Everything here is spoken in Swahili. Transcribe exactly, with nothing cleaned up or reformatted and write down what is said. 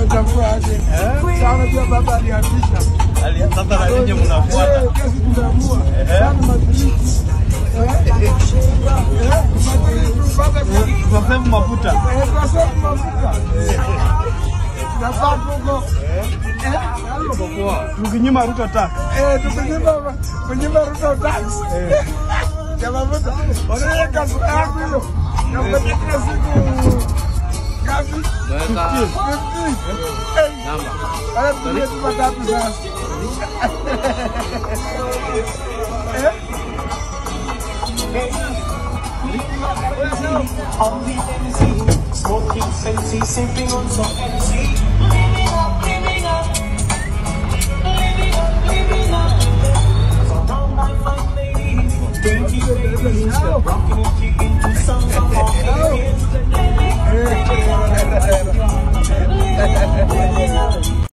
umechafua aje. Sana pia baba aliapisha. Sasa na ninyi mnafuata. Kazi tunaamua. Sana mazuri. Kwa sababu mafuta. Eh, kwa sababu mafuta. Na sababu tukinyima Ruto tax. Eh, tukinyima kunyima Ruto tax. Eh. Jamaa mafuta. Wanaenda kazi yako hiyo. Na kwa siku kazi. Weka namba. Ala tulie tu Matatu sasa. Eh? On the M C, smoking sensey, sipping on some M C. Living up, living up, living up, living up. So down my fine ladies, twenty ladies, rocking and kicking to some of